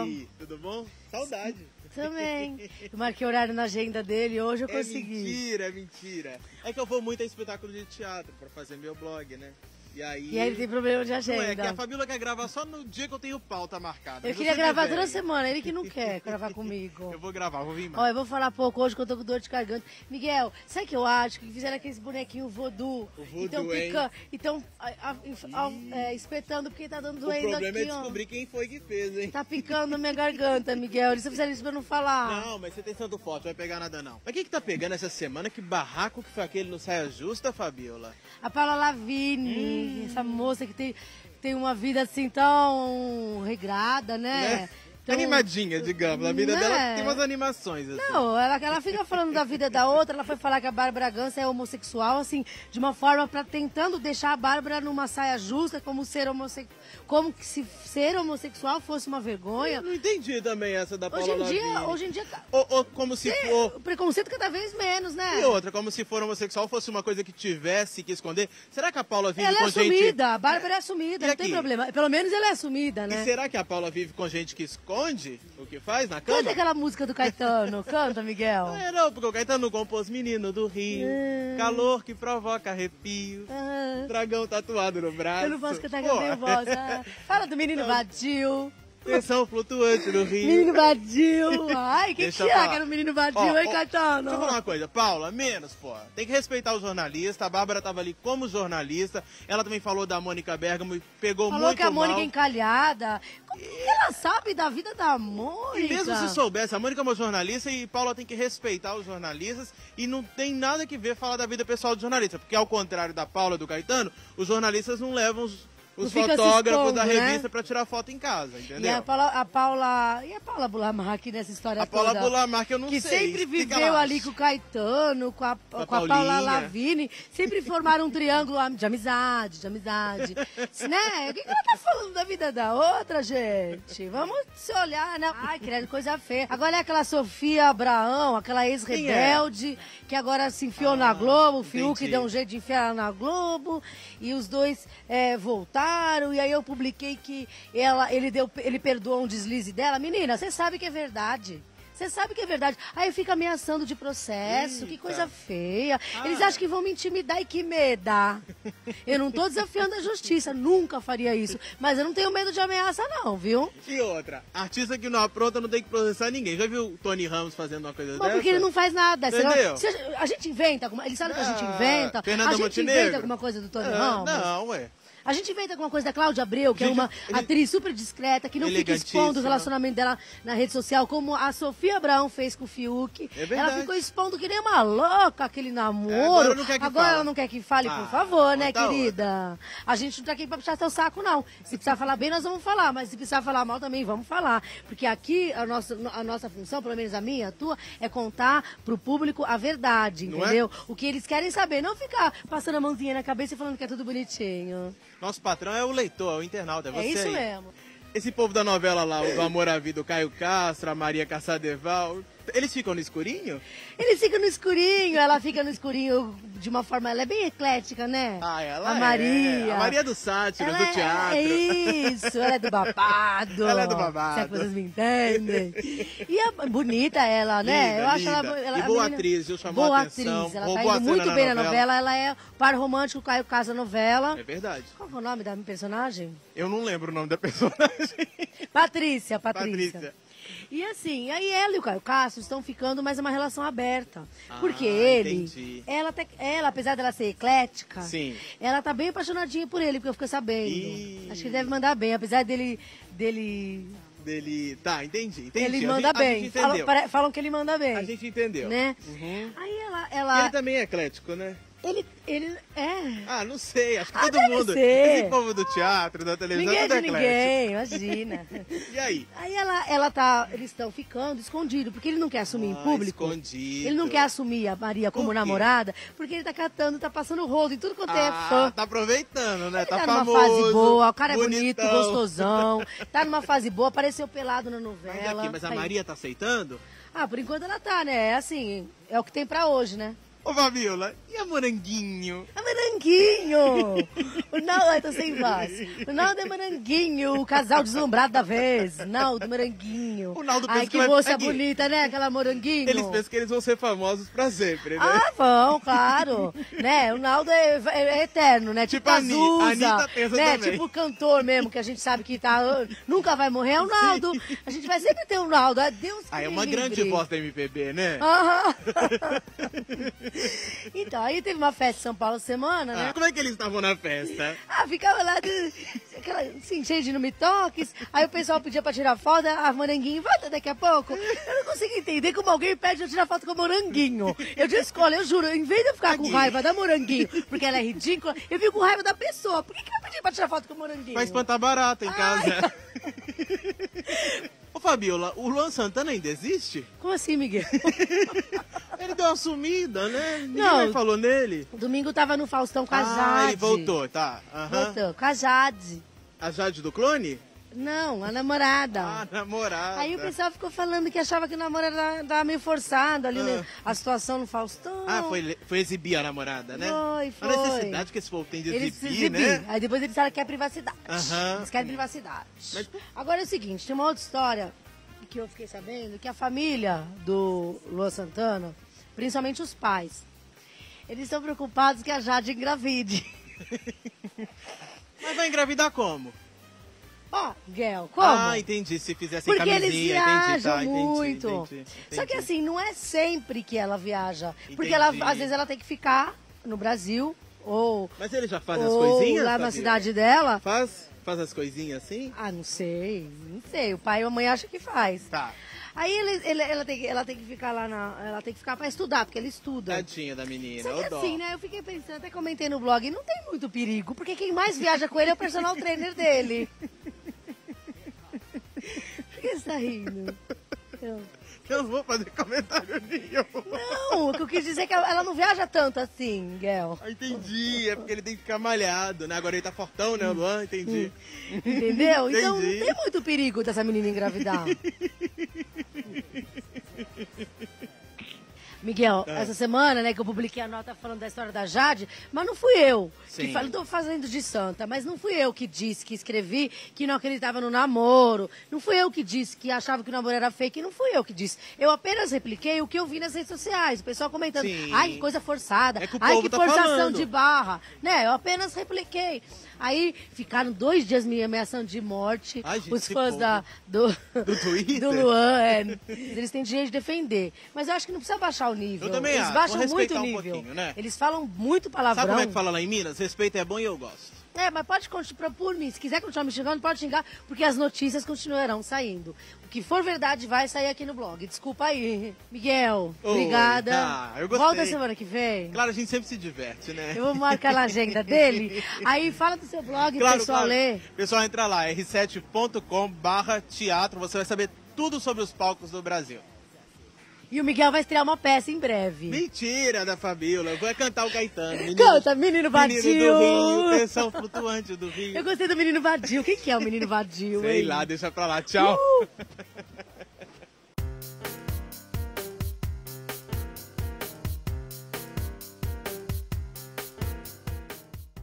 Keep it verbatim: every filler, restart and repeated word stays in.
aí, tudo bom? Saudade. Também. Eu marquei horário na agenda dele, hoje eu é consegui. É mentira, é mentira. É que eu vou muito a espetáculo de teatro pra fazer meu blog, né? E aí... E aí ele tem problema de agenda. Não é, que a Fabíola quer gravar só no dia que eu tenho pauta marcada. Eu queria gravar toda semana, ele que não quer gravar comigo. Eu vou gravar, vou vir mais. Ó, eu vou falar pouco hoje que eu tô com dor de garganta. Miguel, sabe o que eu acho? Que fizeram aqueles bonequinhos voodoo. O voodoo, então, hein? pica, então a, a, a, é, espetando porque tá dando doendo aqui, O problema é ó. descobrir quem foi que fez, hein? Tá picando a minha garganta, Miguel. Eles fizeram isso pra eu não falar. Não, mas você tem santo forte, vai pegar nada não. Mas quem que tá pegando essa semana? Que barraco que foi aquele no Saia Justa, Fabiola? A Paula Lavigne, hum. essa moça que tem, tem uma vida assim tão regrada, né? né? Então, animadinha, digamos. A vida né? dela tem umas animações, assim. Não, ela, ela fica falando da vida da outra, ela foi falar que a Bárbara Gança é homossexual, assim, de uma forma pra tentando deixar a Bárbara numa saia justa, como ser homossexual, como que se ser homossexual fosse uma vergonha. Eu não entendi também essa da Paula Hoje em dia, Lavigne. hoje em dia... Ou, ou como se tem for... o preconceito cada vez menos, né? E outra, como se for homossexual fosse uma coisa que tivesse que esconder. Será que a Paula vive ela com é assumida, gente... a Bárbara é assumida, E não tem aqui? problema. Pelo menos ela é assumida, né? E será que a Paula vive com gente que esconde o que faz na cama? Canta aquela música do Caetano, canta, Miguel. É, não, porque o Caetano compôs Menino do Rio, Ah. calor que provoca arrepio, Ah. dragão tatuado no braço. Eu não posso cantar que eu tenho voz. Ah. Fala do menino vadio. Tensão flutuante no Rio. Menino vadio. Ai, quem Deixa que eu é falar. que era o menino vadio, Ó, hein, ó, Caetano? Deixa eu falar uma coisa, Paula, menos, pô. Tem que respeitar o jornalista. A Bárbara tava ali como jornalista. Ela também falou da Mônica Bergamo e pegou Falou muito que a Mônica mal. é encalhada. Como que ela sabe da vida da Mônica? E mesmo se soubesse, a Mônica é uma jornalista e Paula tem que respeitar os jornalistas e não tem nada que ver falar da vida pessoal do jornalista. Porque ao contrário da Paula e do Caetano, os jornalistas não levam os, os Não fica se fotógrafos expondo, da né? revista pra tirar foto em casa, entendeu? E a Paula, a Paula, e a Paula Bulamar aqui nessa história A Paula toda? Bulamar, que eu não que sei. sempre explica viveu lá. ali com o Caetano, com a, com a Paulinha. Paula Lavigne, sempre formaram um triângulo de amizade, de amizade. Né? O que que ela tá falando da vida da outra, gente? Vamos se olhar, né? Ai, criando coisa feia. Agora é aquela Sofia Abraão, aquela ex-rebelde, que agora se enfiou Ah, na Globo, o Fiuk entendi. deu um jeito de enfiar ela na Globo, e os dois é, voltaram, e aí eu publiquei que ela, ele, deu, ele perdoou um deslize dela. Menina, você sabe que é verdade. Você sabe que é verdade. Aí fica ameaçando de processo, que Eita. coisa feia. Ah. Eles acham que vão me intimidar e que medo. Eu não tô desafiando a justiça, nunca faria isso. Mas eu não tenho medo de ameaça não, viu? E outra, artista que não apronta não tem que processar ninguém. Já viu o Tony Ramos fazendo uma coisa Bom, dessa? porque ele não faz nada. Você Entendeu? não- se a, a gente inventa, alguma, eles sabem que a gente Ah, inventa. Fernanda a gente Montenegro? inventa alguma coisa do Tony Ah, Ramos. Não, ué. A gente inventa alguma coisa da Cláudia Abreu, que é Gente, uma ele- atriz super discreta, que não fica Elegantíssima. expondo o relacionamento dela na rede social, como a Sofia Abraão fez com o Fiuk. É verdade. Ela ficou expondo que nem uma louca aquele namoro. É, agora não quer que Agora fala. ela não quer que fale, Ah, por favor, né, conta querida? A gente não tá aqui pra puxar seu saco, não. Se precisar falar bem, nós vamos falar, mas se precisar falar mal também, vamos falar. Porque aqui, a nossa, a nossa função, pelo menos a minha, a tua, é contar pro público a verdade, Não é? entendeu? O que eles querem saber, não ficar passando a mãozinha na cabeça e falando que é tudo bonitinho. Nosso patrão é o leitor, é o internauta, é você É isso aí. mesmo. Esse povo da novela lá, o do Amor à Vida, o Caio Castro, a Maria Caçadeval, eles ficam no escurinho? Eles ficam no escurinho, ela fica no escurinho de uma forma, ela é bem eclética, né? Ah, ela a é. Maria. A Maria do Sátiro, Ela do é- teatro. É isso, ela é do babado. Ela é do babado. Se é que vocês me entendem. E é bonita ela, né? Linda, Eu acho linda. ela, ela E a boa menina- atriz, viu? Chamou boa a atenção, atriz, ela roubou tá a indo cena muito na bem na novela. novela. Ela é par romântico Caio Casa novela. É verdade. Qual foi o nome da personagem? Eu não lembro o nome da personagem. Patrícia, Patrícia. Patrícia. E assim, aí ela e o Caio Castro estão ficando, mas é uma relação aberta. Ah, Porque ele, entendi. ela, até- ela, apesar dela ser eclética, Sim. ela tá bem apaixonadinha por ele, porque eu fiquei sabendo. Ih. Acho que ele deve mandar bem, apesar dele. dele Dele... Tá, entendi, entendi. ele A manda gente- a bem. gente falam, entendeu. pare- falam que ele manda bem. A gente entendeu. Né? Uhum. Aí ela. E ela ele também é eclético, né? ele, ele é. Ah, não sei, acho que Ah, todo deve mundo. ser. Esse povo do teatro, da televisão, Ninguém é tudo de eclético. ninguém, imagina. E aí? Aí ela, ela tá, eles estão ficando escondido, porque ele não quer assumir Ah, em público. escondido. Ele não quer assumir a Maria como Por quê? namorada, porque ele tá catando, tá passando rodo em tudo quanto é Ah, fã. tá aproveitando, né? Ele Tá, tá numa famoso. fase boa, o cara é bonito, bonitão. gostosão, tá numa fase boa, apareceu pelado na Mas novela. aqui, mas a Tá aí. Maria tá aceitando? Ah, por enquanto ela tá, né? É assim, é o que tem pra hoje, né? Ô, Fabiola, e a Moranguinho? A Moranguinho! Moranguinho. O Naldo, eu tô sem voz. O Naldo é Moranguinho, o casal deslumbrado da vez. Naldo Moranguinho. O Naldo pensa Ai, que que vai moça ficar aqui. bonita, né? Aquela Moranguinho. Eles pensam que eles vão ser famosos pra sempre, né? Ah, vão, claro. Né? O Naldo é, é- é eterno, né? Tipo, Tipo a Ani- Azusa, a Anitta pensa né? também. Tipo o cantor mesmo, que a gente sabe que tá, nunca vai morrer, é o Naldo. A gente vai sempre ter o Naldo. Adeus, Ah, é que uma me grande livre. voz da M P B, né? Aham. Então, aí teve uma festa em São Paulo semana, né? Ah, como é que eles estavam na festa? Ah, ficava lá, de, aquela, assim, cheio de não me toques. Aí o pessoal pedia pra tirar foto, a Moranguinho, volta daqui a pouco. Eu não consigo entender como alguém pede eu tirar foto com o Moranguinho. Eu disse, escolha, eu juro, em vez de eu ficar com Aqui. raiva da Moranguinho, porque ela é ridícula, eu fico com raiva da pessoa. Por que, que vai pedir pra tirar foto com o Moranguinho? Vai espantar barata em casa. Ô, Fabiola, o Luan Santana ainda existe? Como assim, Miguel? Ele deu uma sumida, né? Ninguém Não. mais falou nele. Domingo tava no Faustão com a Jade. Ah, ele voltou, tá. Aham. Voltou, com a Jade. A Jade do clone? Não, a namorada. Ah, namorada. Aí o pessoal ficou falando que achava que o namoro era, tava meio forçado ali, né? A situação no Faustão. Ah, foi, foi exibir a namorada, né? Foi, foi. A necessidade que esse povo tem de Eles se exibir, exibir. né? Aí depois eles disseram que é privacidade. Aham. Eles querem privacidade. Mas- Agora é o seguinte, tem uma outra história que eu fiquei sabendo, que a família do Luan Santana, principalmente os pais, eles estão preocupados que a Jade engravide. Mas vai engravidar como? Ó, Guel, como? Ah, entendi. Se fizesse Porque camisinha, eles entendi, viajam tá, entendi, muito. entendi, Só que entendi. assim, não é sempre que ela viaja. Porque ela, Entendi. às vezes ela tem que ficar no Brasil ou, Mas ele já faz as ou coisinhas? lá na Fabiola? cidade dela. Faz, faz as coisinhas assim? Ah, não sei, não sei. O pai e a mãe acham que faz. Tá. Aí ele, ele- ela, tem, que- ela tem que ficar lá na. Ela tem que ficar pra estudar, porque ele estuda. Tadinha da menina, Só que ô dó. assim, né? Eu fiquei pensando, até comentei no blog, não tem muito perigo, porque quem mais viaja com ele é o personal trainer dele. Por que você tá rindo? Eu- Eu não vou fazer comentário nenhum. Não, o que eu quis dizer é que ela ela não viaja tanto assim, Guel. Ah, entendi, é porque ele tem que ficar malhado, né? Agora ele tá fortão, né, o Luan? Entendi. Entendeu? Então não Entendi. tem muito perigo dessa menina engravidar. Miguel, É. essa semana, né, que eu publiquei a nota falando da história da Jade, mas não fui eu que Sim. falei, tô fazendo de santa, mas não fui eu que disse, que escrevi que não acreditava no namoro, não fui eu que disse que achava que o namoro era fake, não fui eu que disse. Eu apenas repliquei o que eu vi nas redes sociais, o pessoal comentando, Sim. ai, que coisa forçada, É que o ai, povo que tá forçação falando. de barra, né, eu apenas repliquei. Aí ficaram dois dias me ameaçando de morte, Ai, gente, os esse fãs povo. da, do, Do Twitter? do Luan, é, eles têm direito de defender. Mas eu acho que não precisa baixar o nível. Eu também Eles acho, baixam vamos muito o respeitar um nível. pouquinho, né? Eles falam muito palavrão. Sabe como é que fala lá em Minas? Respeito é bom e eu gosto. É, mas pode continuar por mim. Se quiser continuar me xingando, pode xingar, porque as notícias continuarão saindo. O que for verdade vai sair aqui no blog. Desculpa aí. Miguel, Oi. obrigada. Ah, eu gostei. Volta semana que vem. Claro, a gente sempre se diverte, né? Eu vou marcar na agenda dele. Aí fala do seu blog, Claro, o pessoal claro. lê. Pessoal, entra lá, r sete ponto com barra teatro. Você vai saber tudo sobre os palcos do Brasil. E o Miguel vai estrear uma peça em breve. Mentira da Fabiola. Eu vou cantar o Caetano. Menino, Canta, menino vadio. Menino do Rio, tensão flutuante do Rio. Eu gostei do menino vadio. Quem que é o menino vadio, Sei hein? lá, deixa pra lá. Tchau. Uh!